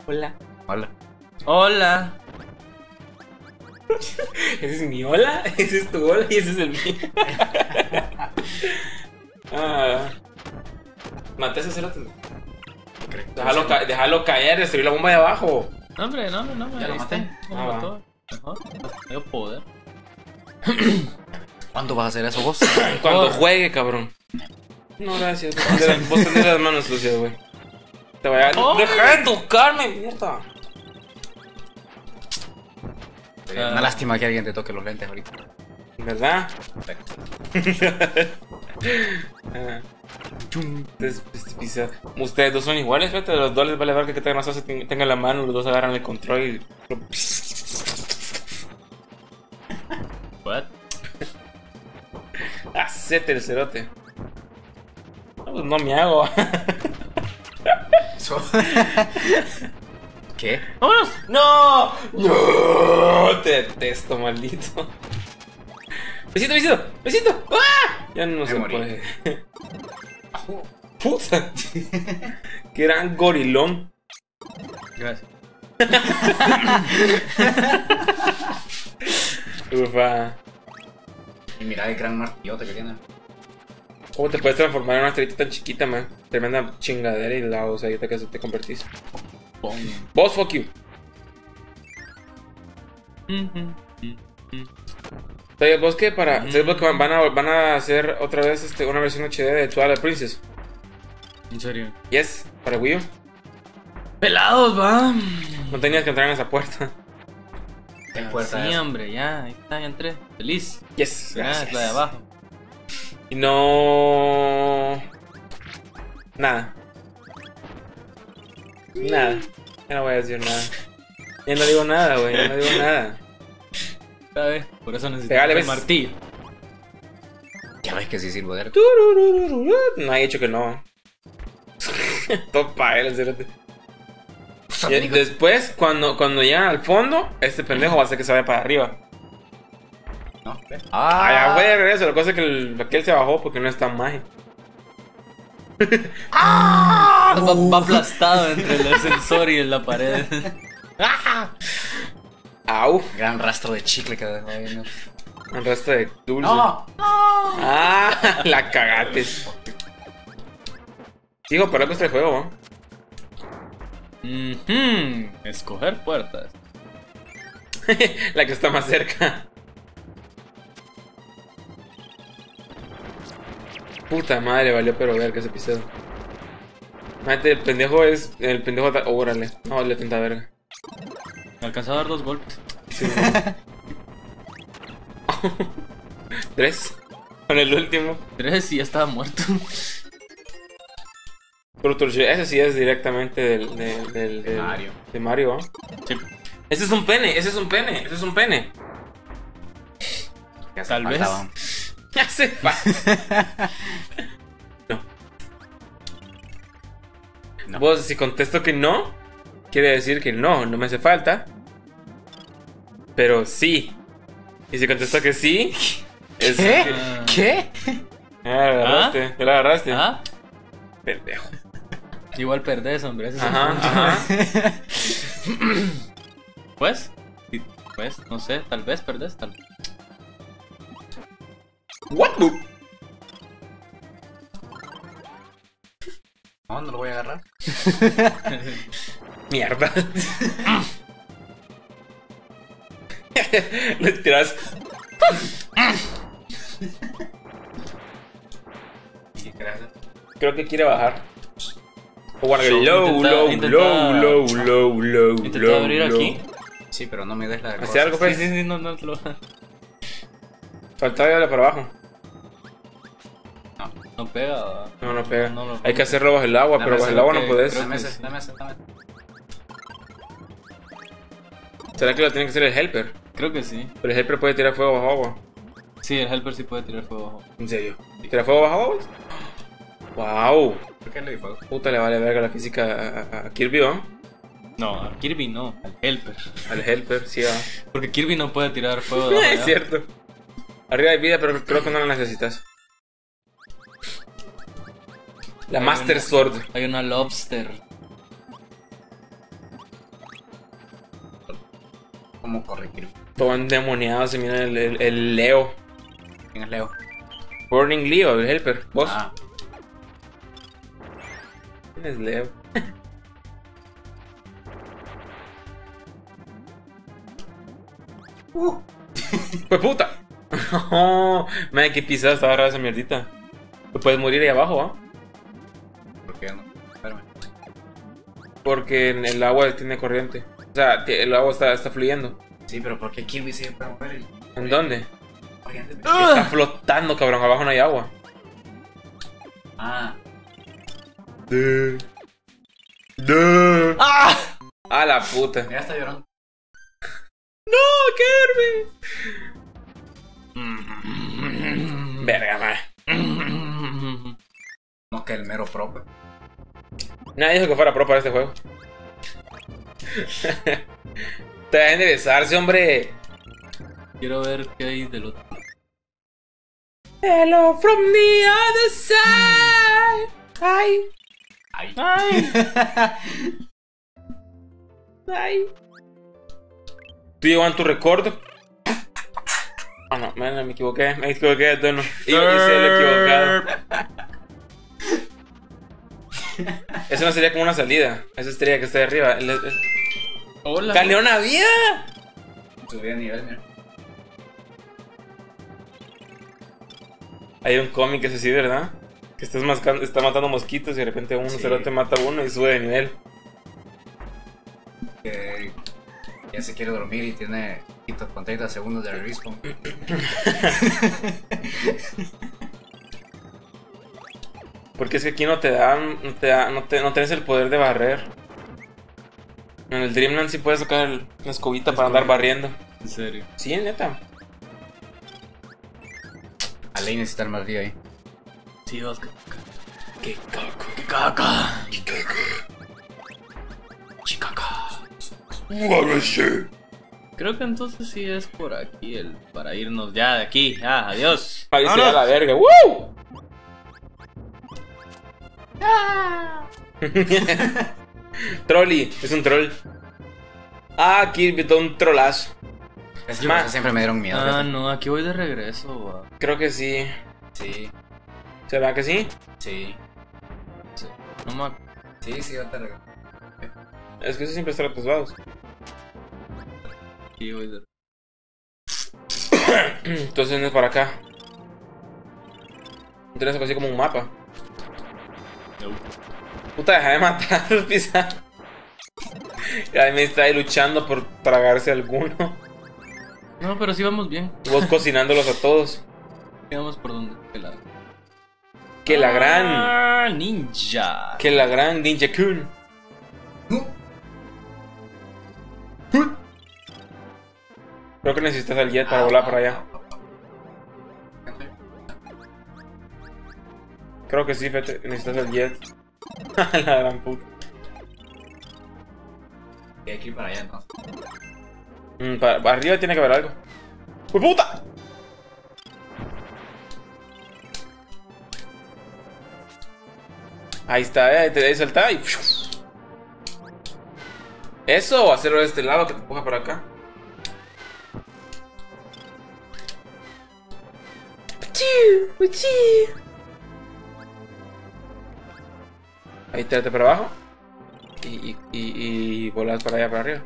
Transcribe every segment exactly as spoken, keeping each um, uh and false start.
Hola. Hola. Hola. Ese es mi hola, ese es tu hola y ese es el mío. ah, Maté a ese cerote. Déjalo, ca déjalo caer, destruir la bomba de abajo. No, hombre, no, hombre, no, hombre. Ya lo ahí maté. está. Ya Ah, lo va. mató. Mejor. Medio poder. ¿Cuándo vas a hacer eso vos? Cuando juegue, cabrón. No, gracias. Vos tenés, vos tenés las manos sucias, güey. Te voy a... ¡Oh! ¡Deja de tocarme, mierda! Sería una lástima que alguien te toque los lentes ahorita. ¿Verdad? Perfecto. Ah. Entonces, pues, pisa- Ustedes dos son iguales, fíjate. Los dos les vale ver que tengan, más tengan la mano, los dos agarran el control y... What? Hacete el cerote. No, pues no me hago. So- ¿Qué? ¡Vámonos! ¡No! ¡No! Te detesto, maldito. Besito, besito, besito. ¡Ah! Ya no Me se morí. puede. Puta. Qué gran gorilón. Gracias. Ufa. Y mira el gran martillote que tiene. ¿Cómo te puedes transformar en una estrellita tan chiquita, man? Tremenda chingadera y la o sea, ahorita que te convertís. Pum. Boss, fuck you. ¿Sabes vos que para... ¿Sabes vos que van a, van a hacer otra vez este, una versión H D de Twilight Princess? ¿En serio? Yes, para Wii U. ¡Pelados, va! No tenías que entrar en esa puerta. ¿Qué puerta Sí, es? hombre, ya. Ahí está, ya entré. Feliz. Yes, Ya, gracias. es la de abajo. Y no... Nada. Nada. Ya no voy a decir nada. Ya no digo nada, güey. Ya no digo nada. ¿Sabes? Por eso necesito Pegale, el ¿ves? martillo. Ya ves que sí sirvo de Turururururu. No hay hecho que no. Topa él, cerote. Y después, cuando, cuando llegan al fondo, este pendejo va a hacer que se vaya para arriba. ¿No? ¿Ves? Ah, ya Ah, voy de regreso. La cosa es que el, aquel se bajó porque no es tan mágico. Va, va aplastado entre el ascensor y en la pared. Au. gran rastro de chicle que dejó ahí, ¿no? Un resto de dulce. ¡No! Ah, la cagates. Hijo, pero algo está el juego, ¿no? Mhm. Escoger puertas. La que está más cerca. Puta madre, valió pero ver que ese episodio. Mate, el pendejo es. El pendejo. Oh, órale. No, le tenta verga. Me alcanzó a dar dos golpes. Sí, Tres. Con el último. Tres y ya estaba muerto. Pero ese sí es directamente del. del, del, del- Mario. De Mario, ¿eh? Sí. Ese es un pene, ese es un pene, ese es un pene. Ya hace Tal vez. falta, va. Ya se fa. No. No. Vos, si contesto que no, quiere decir que no, no me hace falta. Pero sí. Y si contesto que sí, es. ¿Qué? que- Ah. ¿Qué? Ya la agarraste, ya la agarraste. ¿Ah? Pendejo. Igual perdés, hombre. Ese es el Ajá, punto. ajá. Pues, sí, pues, no sé, tal vez perdés, tal vez. What the? No, no lo voy a agarrar. Mierda. Le tiras. ¿Qué quieres hacer? Creo que quiere bajar. O guarda Intenta- low, low, intenta- low, low, low, low, Intenta low, abrir low. aquí. Sí, pero no me des la de ¿Hace cosas. algo, pues? Sí, sí, sí, no, no, lo... Faltaba darle para abajo. no pega. ¿verdad? No, no pega. No, no lo Hay que hacerlo bajo el agua, Dame pero bajo ese, el agua no creo podés. que- Dame que ese, sí. dame ese, dame ese. ¿Será que lo tiene que hacer el helper? Creo que sí. Pero el helper puede tirar fuego bajo agua. Sí, el helper sí puede tirar fuego. ¿En serio? ¿Tira fuego bajo agua? Wow. ¿Por qué le di fuego? Puta, le vale verga la física a, a- a Kirby, ¿no? No, a Kirby no, al helper. Al helper, sí, va. Porque Kirby no puede tirar fuego de Es cierto. Arriba hay vida, pero creo que no la necesitas. La Hay Master una- Sword. Hay una lobster. cómo corre Kirby. Todo endemoniado se mira el, el, el Leo. ¿Quién es Leo? Burning Leo, el helper. ¿Vos? Ah, ¿Quién es Leo? uh. ¡Pues puta! Oh, madre, qué pisada estaba rara esa mierdita. Te puedes morir ahí abajo, ¿ah? ¿Por qué no? Espérame. Porque en el agua tiene corriente. O sea, ti- el agua está, está fluyendo. Sí, pero ¿por qué Kirby se puede mover? ¿En dónde? Corriente. Está flotando, cabrón. Abajo no hay agua. Ah, De. De. ¡Ah! A la puta. mira, está llorando. ¡No, Kirby! Verga, madre. No, que el mero pro, pues. Nadie dijo que fuera pro para este juego. Te dejen de besarse, hombre. Quiero ver qué hay del otro. Hello from the other side. Ay, Ay. ¡Ay! ay. ¿Tú llevan tu recuerdo? Ah, no, me, me equivoqué. Me equivoqué de tono. Y yo hice lo equivocado. Eso no sería como una salida. Esa estrella que está de arriba. El- el- Hola. ¡Caleó una vida! Subí de nivel, mira. Hay un cómic que es así, ¿verdad? Que estás mascando, está matando mosquitos y de repente un Sí. cerote mata a uno y sube de nivel. Que ya se quiere dormir y tiene con treinta segundos de respawn. Porque es que aquí no te dan, no te da, no, te, no tienes el poder de barrer. En el Dreamland sí puedes sacar el- una escobita para andar barriendo. En serio. Sí, neta. Alei necesita el martillo ahí. Sí, vas. que- Qué caco. ¡Qué caca! Chicaca. Creo que entonces sí es por aquí el para irnos ya de aquí. Ya, adiós. Ahí se ¡Vámonos! da la verga. ¡Woo! Trolli, es un troll. Ah, Kirby, todo un trollazo. Es que Ma. cosas siempre me dieron miedo. Ah, fíjate. no, aquí voy de regreso. va. Creo que sí. Sí, ¿Será que sí? sí. No me ac- Sí, sí, yo te regalo. Es que eso siempre está a tus lados. aquí voy de... Entonces no es para acá. Tienes algo así como un mapa. No. Puta, deja de matar, pisa. Y ahí me está ahí luchando por tragarse alguno. No, pero sí vamos bien. Y vos cocinándolos a todos. Sí vamos por donde. Que la, Que la gran. Ah, ninja. Que la gran Ninja Kun. Creo que necesitas el jet para volar para allá. Creo que sí, fíjate, necesitas el jet. La gran puta. Y hay que ir para allá, ¿no? Mm, para, para arriba tiene que haber algo. ¡Uy, puta! Ahí está, eh, ahí te debes saltar y... Eso, o hacerlo de este lado que te empuja para acá. Ahí tírate para abajo. Y, y, y, y volas para allá, para arriba.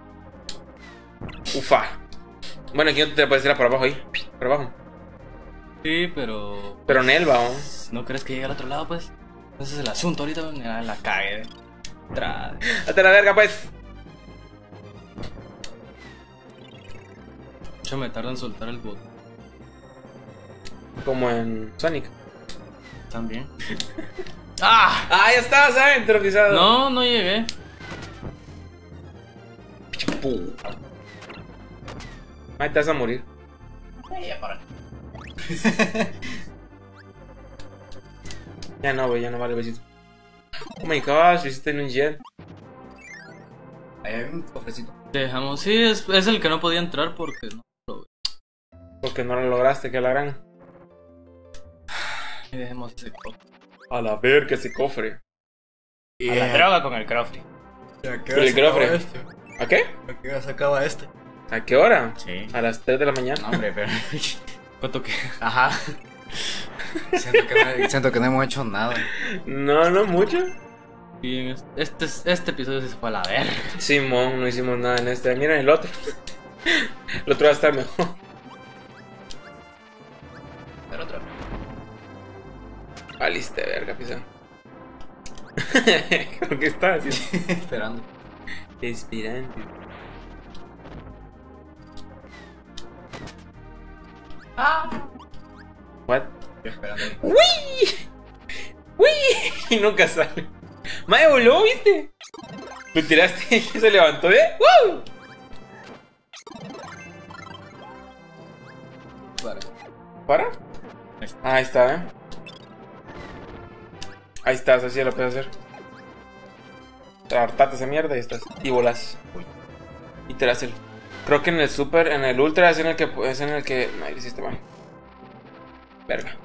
Ufa. Bueno, aquí no te puedes tirar para abajo ahí. Para abajo. Sí, pero. Pero Nelva, ¿no? ¿No crees que llegue al otro lado, pues? Ese es el asunto ahorita, mira, la cague. Tra... Date la verga, pues. Yo me tarda en soltar el bot. Como en Sonic. También. ¡Ah! Ah, ya estabas adentro, pisado. No, no llegué. Puta. Ahí te vas a morir. Ay, ya para. Ya no, güey, ya no vale, besito. Oh my gosh, lo hiciste en un jet. Ahí hay un cofrecito. Dejamos. Sí, es, es el que no podía entrar porque no lo ve. Porque no lo lograste, que la gran. Y dejemos ese cofre. A la verga ese cofre. A la droga con el cofre. ¿A qué Pero el cofre. ¿A qué? ¿A qué hora se acaba este? ¿A qué hora? Sí. A las tres de la mañana. No, hombre, pero. ¿Cuánto que? Ajá. Siento que, no, siento que no hemos hecho nada. No, no mucho. Bien, este, este episodio sí se fue a la verga. Simón, no hicimos nada en este. Miren el otro. El otro va a estar mejor. Pero otra. Valiste, verga, pisa. ¿Qué estás haciendo? Esperando. Inspirante. Ah. What? Estoy esperando ahí. ¡Uy! ¡Uy! Y nunca sale. Mae, voló, ¿viste? Lo tiraste y se levantó, ¿eh? ¡Woo! Para. ¿Para? Ah, ahí está, ¿eh? Ahí estás, así lo puedes hacer. Hartate esa mierda y estás. Y volas. Y te das el. Creo que en el super, en el ultra es en el que. Es en el que. No, ahí hiciste mal. Verga.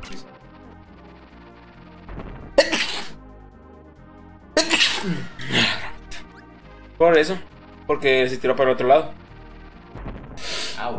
Por eso. Porque se tiró para el otro lado. Au.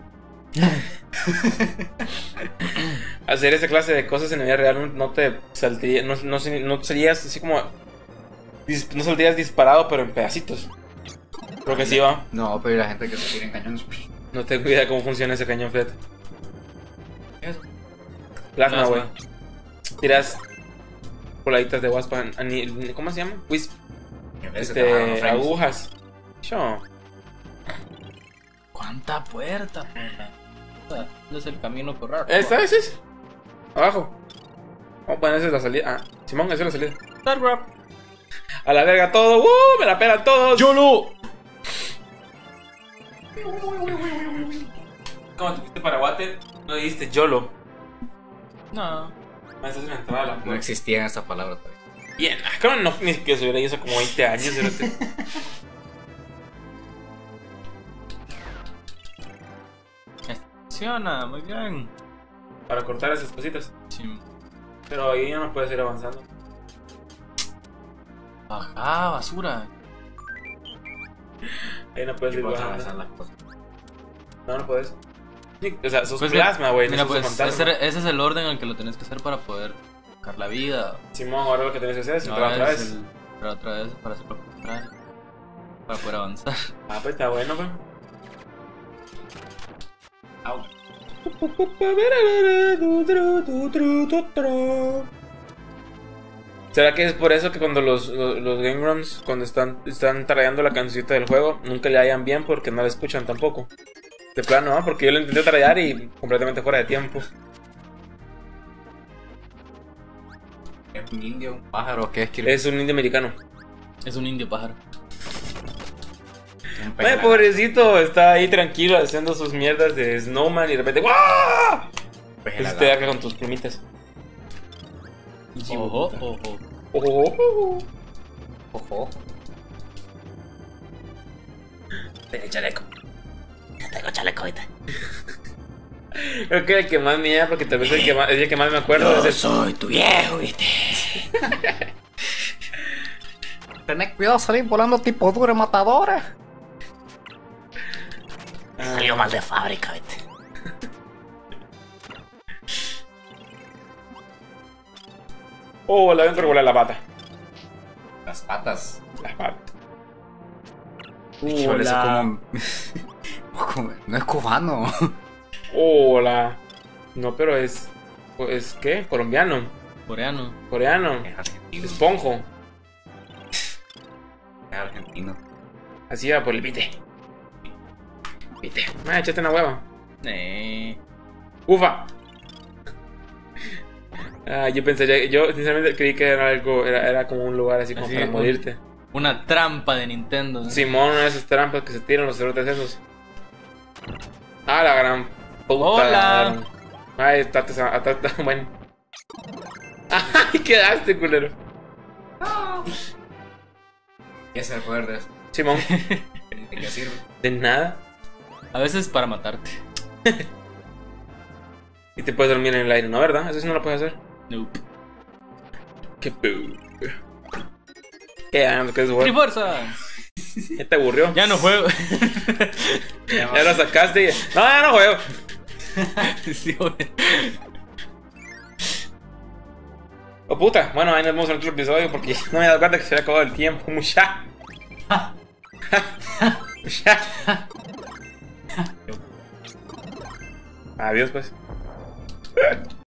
Hacer esa clase de cosas en la vida real no te saldría. No, no, no serías así como. No saldrías disparado, pero en pedacitos. Creo que sí va. No, pero ¿y la gente que se tira en cañones? No tengo idea cómo funciona ese cañón, fíjate. ¿Qué es? Plasma, Plasma. güey. Tiras poladitas de waspa. ani- ¿Cómo se llama? Wisp. En vez de trabajar en los Este, frames. agujas. Yo. ¿Cuánta puerta, puta? ¿Dónde es el camino por raro? Esta es, es. Abajo. Vamos a poner esa es la salida. Ah, Simón, esa es la salida. Starcraft. A la verga todo. ¡Uh! Me la pelan todos. ¡Yolo! ¿Cómo te fuiste para Water? No dijiste YOLO. No. Me estás en la entrada de la No puerta. existía esa palabra todavía. Bien, ah, creo no, ni siquiera se hubiera ido hace como veinte años. Fíjate. Funciona, muy bien. Para cortar esas cositas. Sí. Pero ahí ya no puedes ir avanzando. Ajá, basura. Ahí no puedes Y ir puedes bajando. avanzar las cosas. No, no puedes. Sí, o sea, sos Pues plasma, güey. Mira, No sos pues fantasma. ese, ese es el orden en el que lo tenés que hacer para poder sacar la vida. Simón, ahora lo que tienes que hacer es No entrar otra es vez. el- pero otra vez para hacer lo contrario. Para poder avanzar. Ah, pues está bueno, pues. Au. ¿Será que es por eso que cuando los, los, los Game Grumps, cuando están, están tarareando la cancioncita del juego, nunca le hallan bien porque no la escuchan tampoco? De plano, ¿no? Porque yo lo intenté tararear y completamente fuera de tiempo. ¿Es un indio, un pájaro? ¿Qué es? Kirby? Es un indio americano. Es un indio pájaro. Un Ay, pez pobrecito, está ahí tranquilo haciendo sus mierdas de Snowman y de repente ¡guau! pez Pues helado. te acá con tus plumitas. Ojo, ojo. Oh. Ojo. Tengo chaleco. Tengo chaleco ahorita. Creo que el que más me llama, porque tal vez el que más, es el que más me acuerdo. Es el... soy tu viejo, viste. Tenés cuidado de salir volando tipo dura matadora. Salió mal de fábrica, viste. Oh, la ven por volar la pata. Las patas. Las patas. Híjole, eso como... como- No es cubano. Hola. No, pero es. ¿Es qué? Colombiano. Coreano. Coreano. Es argentino. Esponjo. Es argentino. Así va por el pite. Pite. Ah, échate una hueva. Eh. Ufa. Ah, yo pensaría. Yo sinceramente creí que era algo. Era, era como un lugar así como Así, para un- morirte. Una trampa de Nintendo. ¿no? Simón, una de esas trampas que se tiran los cerotes esos. Ah, la gran puta. Hola. Ay, estate sa- estate- bueno. Ay, quedaste, culero. ¿Qué es el poder de eso? Simón, ¿De qué sirve? de nada. A veces para matarte. Y te puedes dormir en el aire, ¿no? ¿Verdad? Eso sí no lo puedes hacer. Nope. Qué pu. Qué ando, qué es bueno. ¡Trifuerza! Ya te aburrió. Ya no juego. Ya lo sacaste y... No, ya no juego. Sí, güey. Oh puta, bueno, ahí nos vemos en otro episodio porque no me he dado cuenta que se había acabado el tiempo. Mucha. Mucha. Adiós pues.